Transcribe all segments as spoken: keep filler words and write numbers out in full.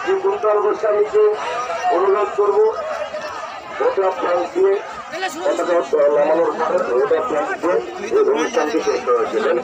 শ্রী কুন্তল গোস্বামীকে অনুরোধ করব voter tank দিয়ে নামানোর পরে ভোটার ট্যাঙ্ক দিয়ে অনুষ্ঠানটি শেষ করেছিলেন।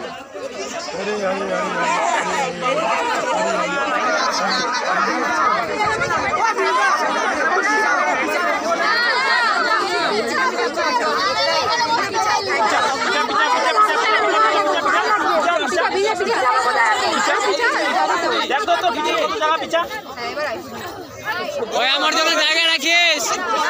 আমার জন্য জায়গা রাখিস।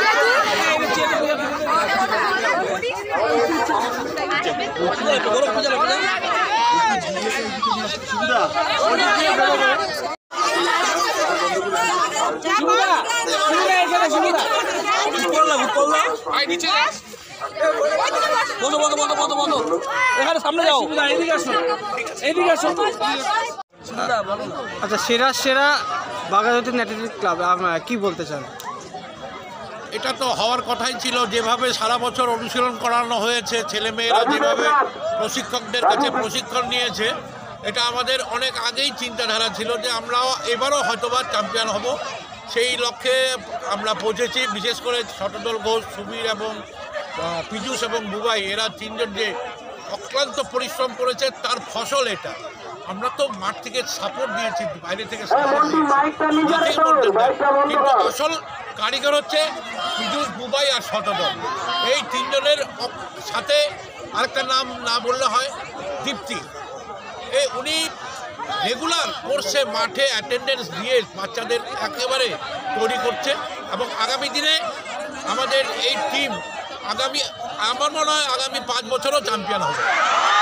সামনে যাও, এদিকে আসো, এদিকে আসো। আচ্ছা, সেরা সেরা বাঘাযতীন অ্যাথলেটিক ক্লাব কি বলতে চান? এটা তো হওয়ার কথাই ছিল। যেভাবে সারা বছর অনুশীলন করানো হয়েছে, ছেলেমেয়েরা যেভাবে প্রশিক্ষকদের কাছে প্রশিক্ষণ নিয়েছে, এটা আমাদের অনেক আগেই চিন্তাধারা ছিল যে আমরাও এবারও হয়তোবা চ্যাম্পিয়ন হব। সেই লক্ষ্যে আমরা পৌঁছেছি। বিশেষ করে শতদল ঘোষ, সুবীর এবং পীযূষ এবং বুবাই, এরা তিনজন যে অক্লান্ত পরিশ্রম করেছে তার ফসল এটা। আমরা তো মাঠ থেকে সাপোর্ট দিয়েছি, বাইরে থেকে সাপোর্ট দিয়েছি, কিন্তু আসল কারিগর হচ্ছে পীযূষ, বুবাই আর শতদল। এই তিনজনের সাথে আরেকটা নাম না বললে হয়, দীপ্তি। এই উনি রেগুলার কোর্সে মাঠে অ্যাটেন্ডেন্স দিয়ে বাচ্চাদের একেবারে তৈরি করছে এবং আগামী দিনে আমাদের এই টিম আগামী আমার মনে হয় আগামী পাঁচ বছরও চ্যাম্পিয়ন হবে।